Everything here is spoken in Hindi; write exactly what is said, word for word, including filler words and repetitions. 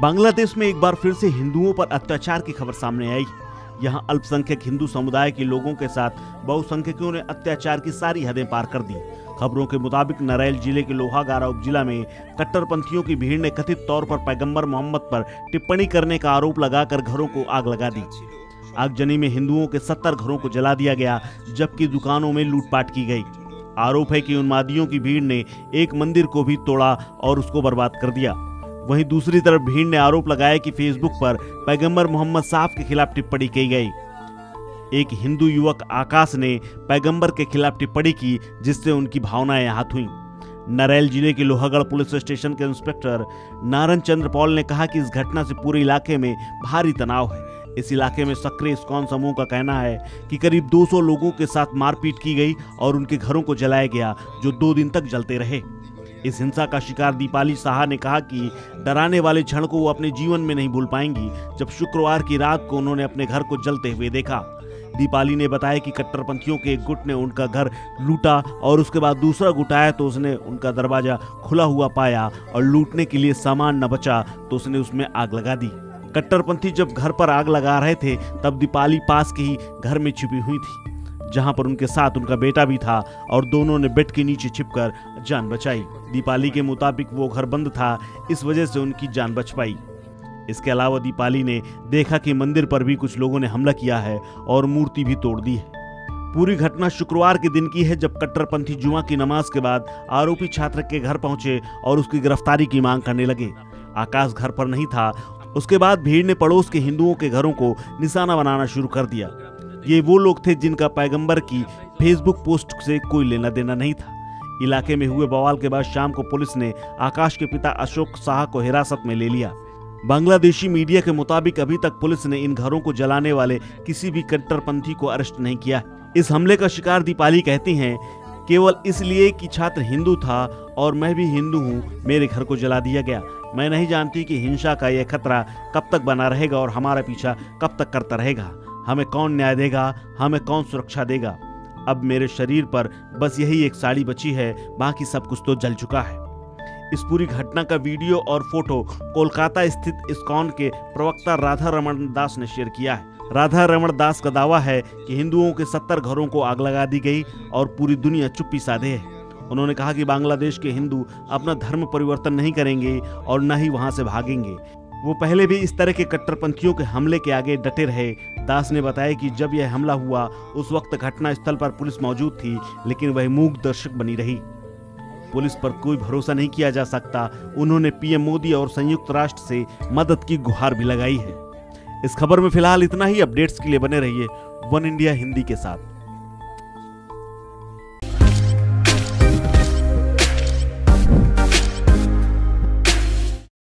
बांग्लादेश में एक बार फिर से हिंदुओं पर अत्याचार की खबर सामने आई। यहां अल्पसंख्यक हिंदू समुदाय के लोगों के साथ बहुसंख्यकों ने अत्याचार की सारी हदें पार कर दी। खबरों के मुताबिक नरेल जिले के लोहागारा उपजिला में कट्टरपंथियों की भीड़ ने कथित तौर पर पैगंबर मोहम्मद पर टिप्पणी करने का आरोप लगाकर घरों को आग लगा दी। आगजनी में हिंदुओं के सत्तर घरों को जला दिया गया, जबकि दुकानों में लूटपाट की गई। आरोप है कि उन्मादियों की भीड़ ने एक मंदिर को भी तोड़ा और उसको बर्बाद कर दिया। वहीं दूसरी तरफ भीड़ ने आरोप लगाया कि फेसबुक पर पैगंबर मोहम्मद साहब के खिलाफ टिप्पणी की गई। एक हिंदू युवक आकाश ने पैगंबर के खिलाफ टिप्पणी की, जिससे उनकी भावनाएं आहत हुईं। नरेल जिले के लोहागढ़ पुलिस स्टेशन के इंस्पेक्टर नारायण चंद्र पॉल ने कहा कि इस घटना से पूरे इलाके में भारी तनाव है। इस इलाके में सक्रिय इस्कॉन समूह का कहना है कि करीब दो सौ लोगों के साथ मारपीट की गई और उनके घरों को जलाया गया, जो दो दिन तक जलते रहे। इस हिंसा का शिकार दीपाली साहा ने कहा कि डराने वाले क्षण को वो अपने जीवन में नहीं भूल पाएंगी, जब शुक्रवार की रात को उन्होंने अपने घर को जलते हुए देखा। दीपाली ने बताया कि कट्टरपंथियों के एक गुट ने उनका घर लूटा और उसके बाद दूसरा गुट आया तो उसने उनका दरवाजा खुला हुआ पाया और लूटने के लिए सामान न बचा तो उसने उसमें आग लगा दी। कट्टरपंथी जब घर पर आग लगा रहे थे तब दीपाली पास के ही घर में छिपी हुई थी, जहां पर उनके साथ उनका बेटा भी था और दोनों ने बेड के नीचे छिपकर जान बचाई। दीपाली के मुताबिक वो घर बंद था, इस वजह से उनकी जान बच पाई। इसके अलावा दीपाली ने देखा कि मंदिर पर भी कुछ लोगों ने हमला किया है और मूर्ति भी तोड़ दी है। पूरी घटना शुक्रवार के दिन की है, जब कट्टरपंथी जुमा की नमाज के बाद आरोपी छात्र के घर पहुंचे और उसकी गिरफ्तारी की मांग करने लगे। आकाश घर पर नहीं था। उसके बाद भीड़ ने पड़ोस के हिंदुओं के घरों को निशाना बनाना शुरू कर दिया। ये वो लोग थे जिनका पैगंबर की फेसबुक पोस्ट से कोई लेना देना नहीं था। इलाके में हुए बवाल के बाद शाम को पुलिस ने आकाश के पिता अशोक साहा को हिरासत में ले लिया। बांग्लादेशी मीडिया के मुताबिक अभी तक पुलिस ने इन घरों को जलाने वाले किसी भी कट्टरपंथी को अरेस्ट नहीं किया है। इस हमले का शिकार दीपाली कहती हैं, केवल इसलिए कि छात्र हिंदू था और मैं भी हिंदू हूँ, मेरे घर को जला दिया गया। मैं नहीं जानती कि हिंसा का यह खतरा कब तक बना रहेगा और हमारा पीछा कब तक करता रहेगा। हमें कौन न्याय देगा, हमें कौन सुरक्षा देगा। अब मेरे शरीर पर बस यही एक साड़ी बची है, बाकी सब कुछ तो जल चुका है। इस पूरी घटना का वीडियो और फोटो कोलकाता स्थित इस्कॉन के प्रवक्ता राधा रमण दास ने शेयर किया है। राधा रमण दास का दावा है कि हिंदुओं के सत्तर घरों को आग लगा दी गई और पूरी दुनिया चुप्पी साधे है। उन्होंने कहा कि बांग्लादेश के हिंदू अपना धर्म परिवर्तन नहीं करेंगे और न ही वहां से भागेंगे। वो पहले भी इस तरह के कट्टरपंथियों के हमले के आगे डटे रहे। दास ने बताया कि जब यह हमला हुआ उस वक्त घटना स्थल पर पुलिस मौजूद थी, लेकिन वह मूक दर्शक बनी रही। पुलिस पर कोई भरोसा नहीं किया जा सकता। उन्होंने पीएम मोदी और संयुक्त राष्ट्र से मदद की गुहार भी लगाई है। इस खबर में फिलहाल इतना ही। अपडेट्स के लिए बने रहिए वन इंडिया हिंदी के साथ।